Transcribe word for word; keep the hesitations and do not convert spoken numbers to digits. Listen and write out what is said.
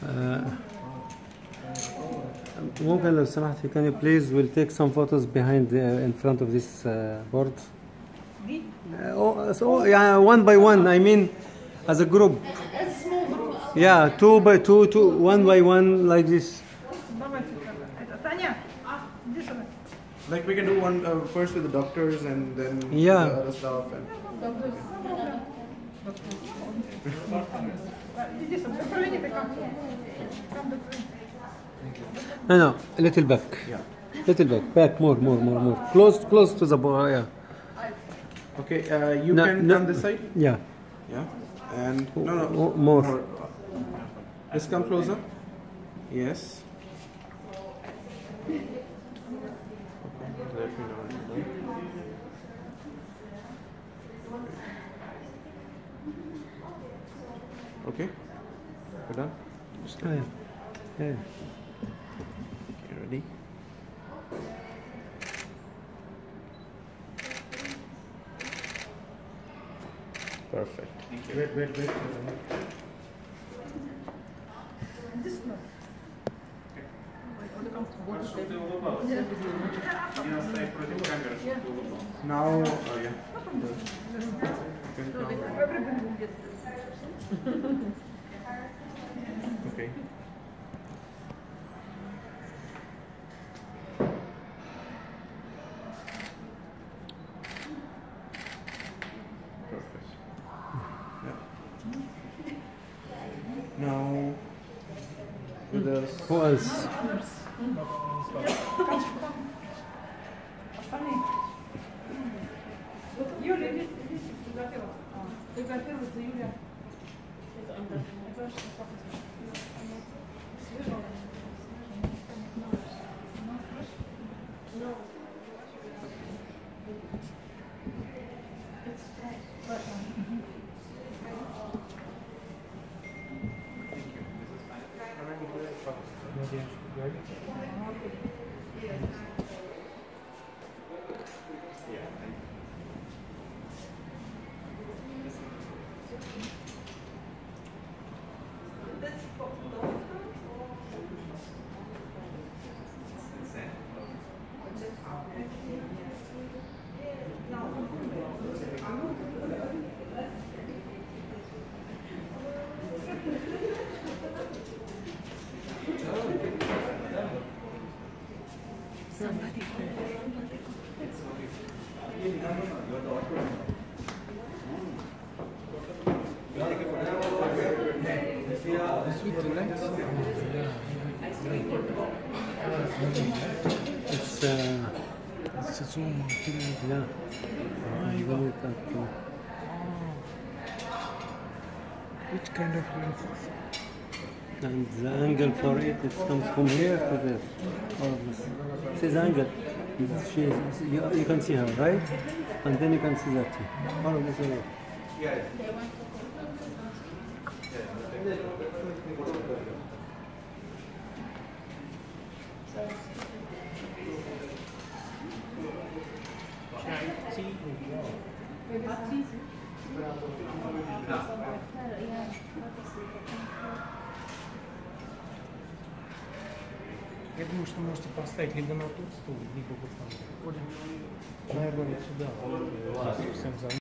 Uh, ممكن لو سمحت can you please will take some photos behind uh, in front of this uh, board. Uh, oh, so yeah, one by one. I mean, as a group. Yeah, two by two, two, one by one, like this. Like we can do one uh, first with the doctors and then Yeah. the other stuff. And No, no, a little back. yeah. Little back, back, more, more, more, more. Close, close to the board. Yeah. Okay, uh, you No, can no. come this side. Yeah. Yeah. And no, no, Oh, more. more. Let's come closer. Yes. Okay. Let me know. Okay. We're done. Oh, yeah. Yeah. Okay, ready? Perfect. Thank you. Wait, wait, wait. Now, oh yeah. Okay. Perfect. Yeah. Now, with us. Who else? Юля, иди, иди, фотографироваться. Фотографируется Юля. It's uh, It's a zoom. yeah. Which kind of lens? And the angle for it, it comes from here to there. All of this. This is angle. She is, you, you can see her, right? And then you can see that too. All of this is it. Я думаю, что можете поставить либо на тот стул, либо вот там. Наверное, вот сюда. Вот, всем за